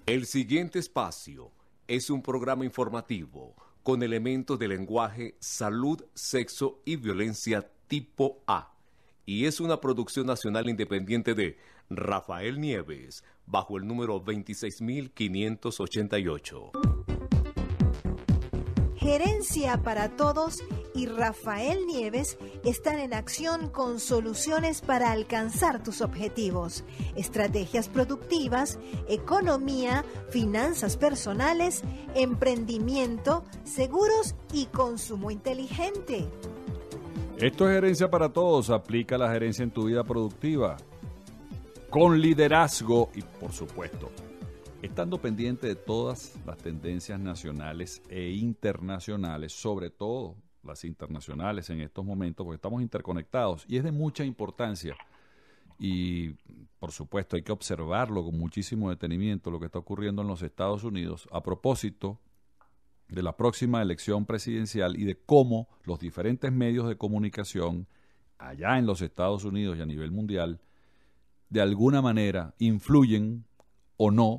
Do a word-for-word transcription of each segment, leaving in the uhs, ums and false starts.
El siguiente espacio es un programa informativo con elementos de lenguaje, salud, sexo y violencia tipo A, y es una producción nacional independiente de Rafael Nieves, bajo el número veintiséis mil quinientos ochenta y ocho. Gerencia para Todos y Rafael Nieves están en acción con soluciones para alcanzar tus objetivos, estrategias productivas, economía, finanzas personales, emprendimiento, seguros y consumo inteligente. Esto es Gerencia para Todos. Aplica la gerencia en tu vida productiva con liderazgo y, por supuesto, estando pendiente de todas las tendencias nacionales e internacionales, sobre todo las internacionales en estos momentos, porque estamos interconectados y es de mucha importancia. Y, por supuesto, hay que observarlo con muchísimo detenimiento, lo que está ocurriendo en los Estados Unidos a propósito de la próxima elección presidencial y de cómo los diferentes medios de comunicación allá en los Estados Unidos y a nivel mundial, de alguna manera influyen o no,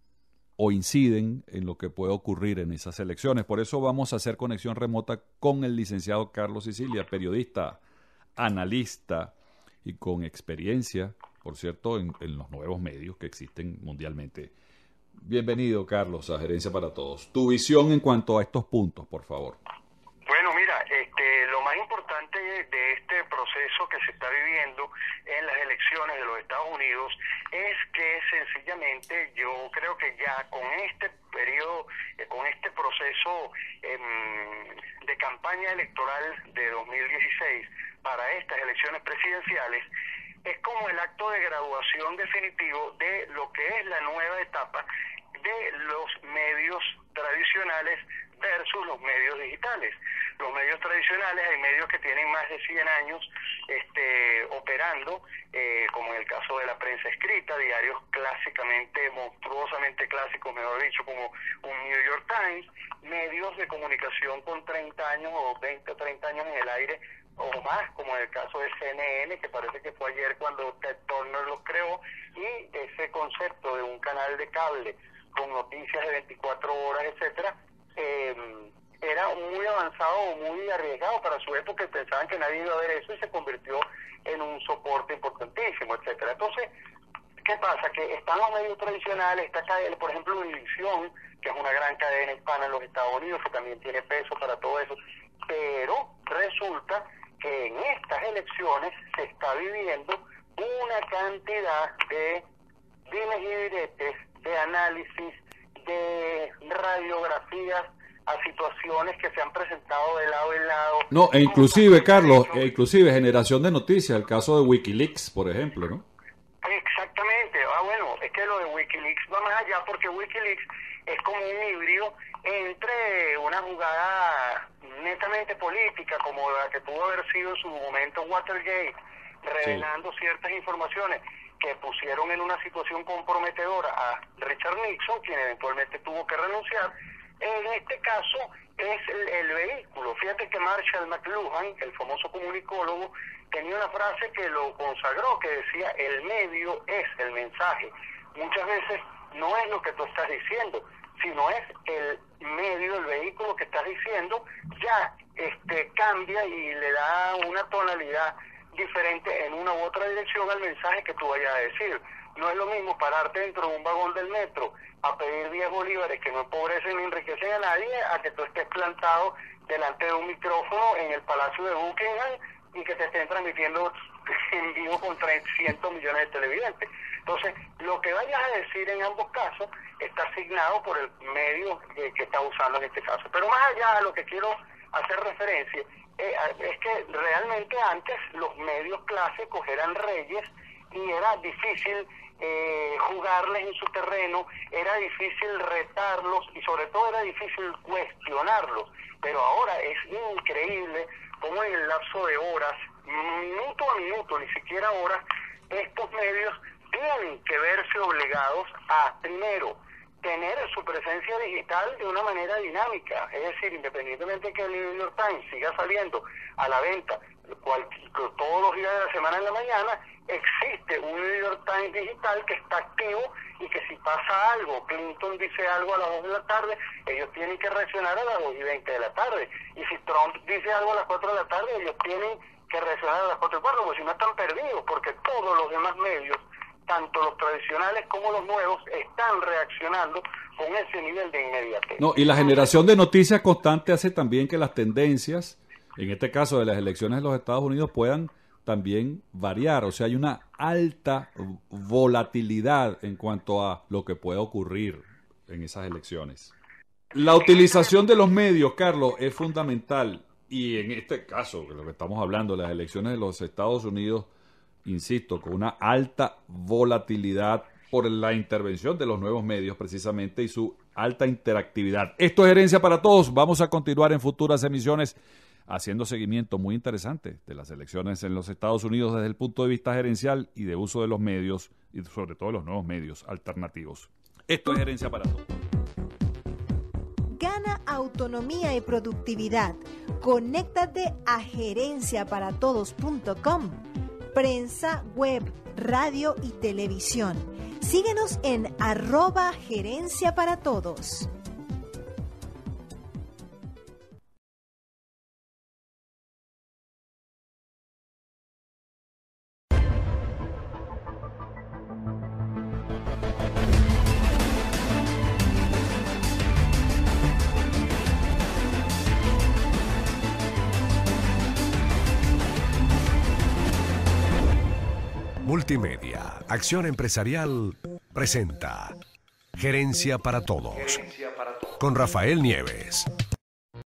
o inciden en lo que puede ocurrir en esas elecciones. Por eso vamos a hacer conexión remota con el licenciado Carlos Sicilia, periodista, analista y con experiencia, por cierto, en, en los nuevos medios que existen mundialmente. Bienvenido, Carlos, a Gerencia para Todos. Tu visión en cuanto a estos puntos, por favor. Bueno, mira, este, lo más importante de este proceso que se está viviendo en las elecciones de los Estados Unidos es que sencillamente yo creo que ya con este periodo, eh, con este proceso eh, de campaña electoral de dos mil dieciséis para estas elecciones presidenciales, es como el acto de graduación definitivo de lo que es la nueva etapa de los medios tradicionales versus los medios digitales. Los medios tradicionales, hay medios que tienen más de cien años este, operando, eh, como en el caso de la prensa escrita, diarios clásicamente, monstruosamente clásicos, mejor dicho, como un New York Times, medios de comunicación con treinta años o veinte o treinta años en el aire, o más, como en el caso de C N N, que parece que fue ayer cuando Ted Turner los creó, y ese concepto de un canal de cable con noticias de veinticuatro horas, etcétera, eh, era muy avanzado o muy arriesgado para su época y pensaban que nadie iba a ver eso y se convirtió en un soporte importantísimo, etcétera. Entonces, ¿qué pasa? Que están los medios tradicionales, está cadena, por ejemplo, Univisión, que es una gran cadena hispana en los Estados Unidos, que también tiene peso para todo eso, pero resulta que en estas elecciones se está viviendo una cantidad de dimes y diretes, de análisis, de radiografías a situaciones que se han presentado de lado en lado. No, e inclusive, Carlos, e inclusive generación de noticias, el caso de Wikileaks, por ejemplo, ¿no? Exactamente. Ah, bueno, es que lo de Wikileaks va más allá, porque Wikileaks es como un híbrido entre una jugada netamente política, como la que pudo haber sido en su momento Watergate, revelando sí. ciertas informaciones que pusieron en una situación comprometedora a Richard Nixon, quien eventualmente tuvo que renunciar. En este caso es el, el vehículo. Fíjate que Marshall McLuhan, el famoso comunicólogo, tenía una frase que lo consagró, que decía: el medio es el mensaje. Muchas veces no es lo que tú estás diciendo, sino es el medio, el vehículo que estás diciendo, ya este cambia y le da una tonalidad diferente en una u otra dirección al mensaje que tú vayas a decir. No es lo mismo pararte dentro de un vagón del metro a pedir diez bolívares que no empobrecen ni enriquecen a nadie, a que tú estés plantado delante de un micrófono en el Palacio de Buckingham y que te estén transmitiendo en vivo con trescientos millones de televidentes. Entonces, lo que vayas a decir en ambos casos está asignado por el medio que, que está usando en este caso. Pero más allá, a lo que quiero hacer referencia eh, es que realmente antes los medios clásicos eran reyes y era difícil eh, jugarles en su terreno, era difícil retarlos y sobre todo era difícil cuestionarlos. Pero ahora es increíble cómo en el lapso de horas, minuto a minuto, ni siquiera horas, estos medios tienen que verse obligados a, primero, tener su presencia digital de una manera dinámica, es decir, independientemente de que el New York Times siga saliendo a la venta cual, todos los días de la semana en la mañana, existe un New York Times digital que está activo y que si pasa algo, Clinton dice algo a las dos de la tarde, ellos tienen que reaccionar a las dos y veinte de la tarde. Y si Trump dice algo a las cuatro de la tarde, ellos tienen que reaccionar a las cuatro y cuarto, porque si no están perdidos, porque todos los demás medios, tanto los tradicionales como los nuevos, están reaccionando con ese nivel de inmediatez. No, y la generación de noticias constante hace también que las tendencias, en este caso de las elecciones de los Estados Unidos, puedan también variar. O sea, hay una alta volatilidad en cuanto a lo que pueda ocurrir en esas elecciones. La utilización de los medios, Carlos, es fundamental. Y en este caso, de lo que estamos hablando, las elecciones de los Estados Unidos, insisto, con una alta volatilidad por la intervención de los nuevos medios precisamente y su alta interactividad. Esto es Herencia para Todos. Vamos a continuar en futuras emisiones haciendo seguimiento muy interesante de las elecciones en los Estados Unidos desde el punto de vista gerencial y de uso de los medios y sobre todo los nuevos medios alternativos. Esto es Herencia para Todos. Gana autonomía y productividad. Conéctate a gerencia para todos punto com. Prensa, web, radio y televisión. Síguenos en arroba gerencia para todos. Multimedia, Acción Empresarial, presenta Gerencia para Todos, con Rafael Nieves.